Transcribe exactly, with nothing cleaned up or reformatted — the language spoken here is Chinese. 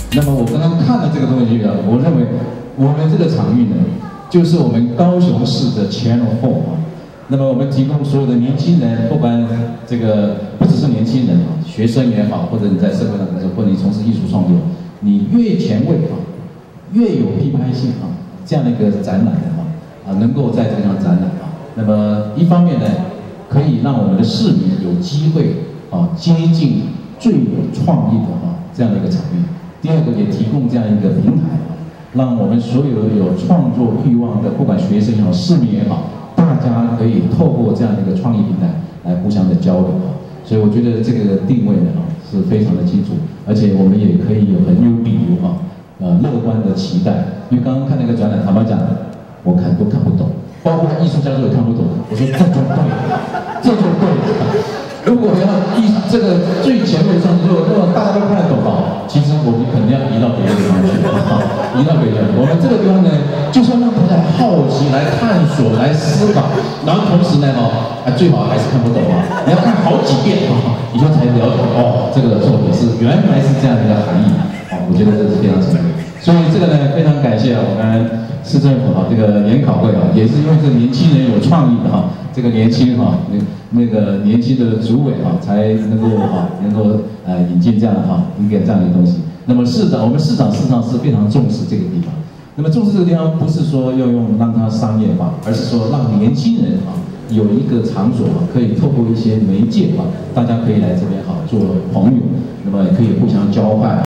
那么我刚刚看了这个东西啊，我认为我们这个场域呢，就是我们高雄市的 Channel Four 啊。那么我们提供所有的年轻人，不管这个不只是年轻人啊，学生也好，或者你在社会上工作，或者你从事艺术创作，你越前卫啊，越有批判性啊，这样的一个展览的话啊，能够在这个地方展览啊，那么一方面呢，可以让我们的市民有机会啊接近最有创意的啊这样的一个场域。第二个也提供这样一个平台啊，让我们所有有创作欲望的，不管学生也好，市民也好。 大家可以透过这样的一个创意平台来互相的交流啊，所以我觉得这个定位呢是非常的清楚，而且我们也可以有很有理由啊，呃乐观的期待。因为刚刚看那个展览，坦白讲，我看都看不懂，包括艺术家都也看不懂。我说这就对了，这就对了。如果要艺这个最前面的上去，如果如果大家都看得懂啊，其实我们肯定要移到别的地方去，移到别的地方。我们这个地方呢，就是要让大家好奇、来探索、来思考，然后同时呢，哦，啊最好还是看不懂啊，你要看好几遍啊，以后才了解哦，这个作品是原来是这样的一个含义。哦，我觉得这是非常成功。所以这个呢，非常感谢我们市政府啊，这个研考会啊，也是因为这个年轻人有创意的哈。 这个年轻哈，那那个年轻的主委哈，才能够哈，能够呃引进这样的哈一个这样的东西。那么市长，我们市长事实上是非常重视这个地方。那么重视这个地方，不是说要用让它商业化，而是说让年轻人啊有一个场所啊，可以透过一些媒介啊，大家可以来这边哈做朋友，那么也可以互相交换。